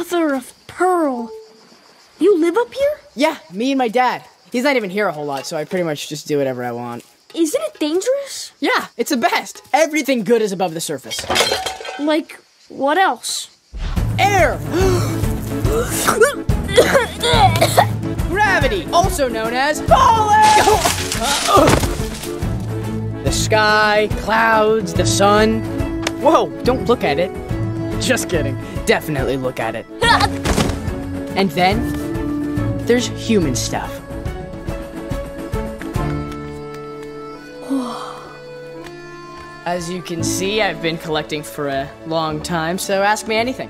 Mother of pearl. You live up here? Yeah, me and my dad. He's not even here a whole lot, so I pretty much just do whatever I want. Isn't it dangerous? Yeah, it's the best. Everything good is above the surface. Like, what else? Air! Gravity, also known as falling! The sky, clouds, the sun. Whoa, don't look at it. Just kidding. Definitely look at it. And then, there's human stuff. As you can see, I've been collecting for a long time, so ask me anything.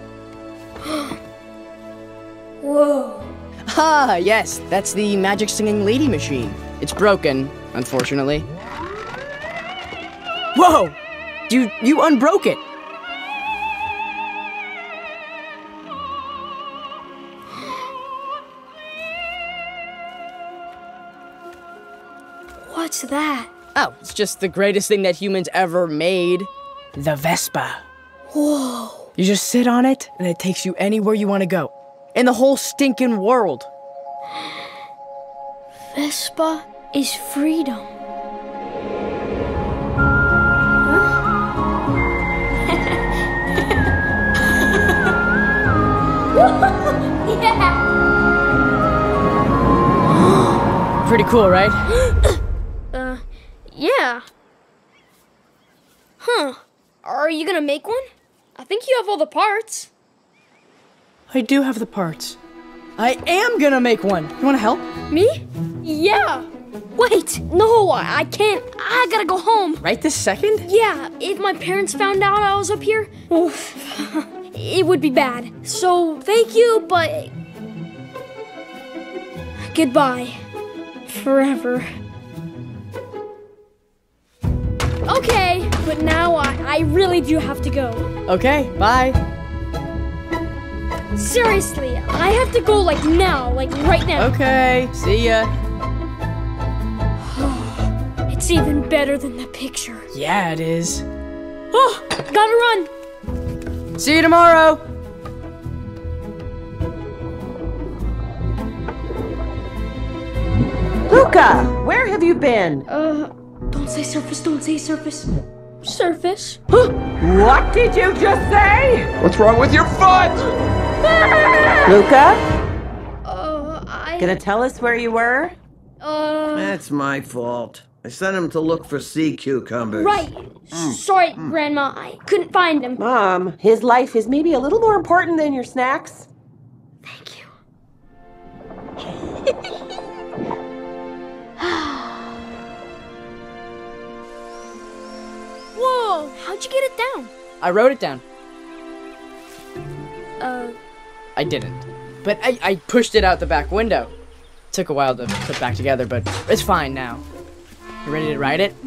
Whoa. Ah, yes, that's the magic singing lady machine. It's broken, unfortunately. Whoa! You unbroke it! What's that? Oh, it's just the greatest thing that humans ever made. The Vespa. Whoa. You just sit on it, and it takes you anywhere you want to go. In the whole stinking world. Vespa is freedom. Yeah. Pretty cool, right? Yeah. Huh. Are you gonna make one? I think you have all the parts. I do have the parts. I am gonna make one. You wanna help? Me? Yeah. Wait, no, I can't. I gotta go home. Right this second? Yeah, if my parents found out I was up here, it would be bad. So, thank you, but goodbye. Forever. Okay, but now I really do have to go. Okay, bye. Seriously, I have to go like now, like right now. Okay, see ya. It's even better than the picture. Yeah, it is. Oh, gotta run. See you tomorrow. Luca, where have you been? Don't say surface, don't say surface. Surface? What did you just say? What's wrong with your foot? Luca, I... gonna tell us where you were? That's my fault. I sent him to look for sea cucumbers. Right. Sorry, Grandma, I couldn't find him. Mom, his life is maybe a little more important than your snacks. Thank you. Whoa, how'd you get it down? I wrote it down. I didn't. But I pushed it out the back window. Took a while to put back together, but it's fine now. You ready to write it?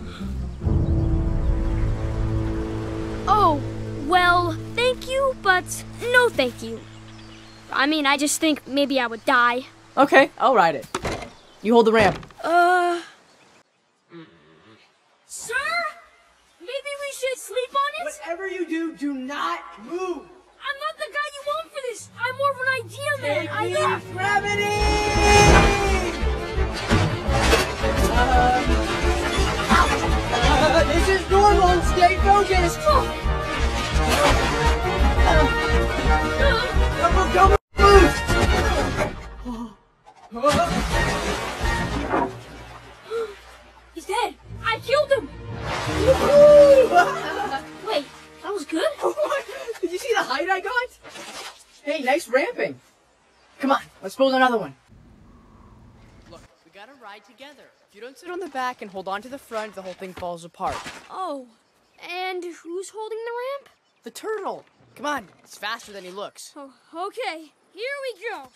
Oh, well, thank you, but no thank you. I mean, I just think maybe I would die. Okay, I'll write it. You hold the ramp. Sir? Maybe we should sleep on it? Whatever you do, do not move. I'm not the guy you want for this. I'm more of an idea man. I know. Gravity! This is normal. Stay focused. Don't move. He's dead. I killed him. Wait, that was good? Did you see the height I got? Hey, nice ramping. Come on, let's build another one. Look, we gotta ride together. If you don't sit on the back and hold on to the front, the whole thing falls apart. Oh, and who's holding the ramp? The turtle. Come on, it's faster than he looks. Oh, okay, here we go.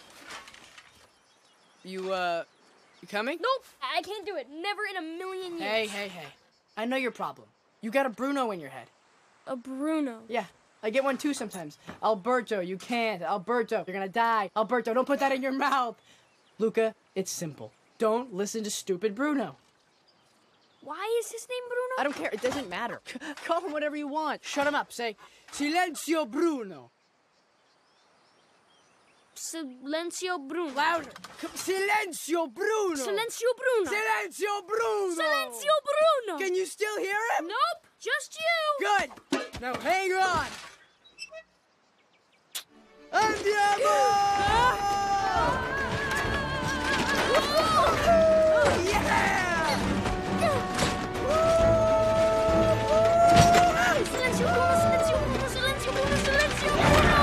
You coming? Nope, I can't do it. Never in a million years. Hey. I know your problem. You got a Bruno in your head. A Bruno. Yeah, I get one too sometimes. Alberto, you can't. Alberto, you're gonna die. Alberto, don't put that in your mouth. Luca, it's simple. Don't listen to stupid Bruno. Why is his name Bruno? I don't care. It doesn't matter. Call him whatever you want. Shut him up. Say, Silenzio Bruno. Silencio Bruno. Louder. Silenzio Bruno. Silencio Bruno. Silenzio Bruno. Silencio Bruno. Can you still hear him? Nope, just you. Good. Now hang on. Andiamo! Yeah! Silencio Bruno, Silencio Bruno, Silencio Bruno, Silencio Bruno.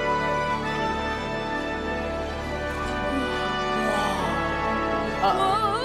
Uh-oh.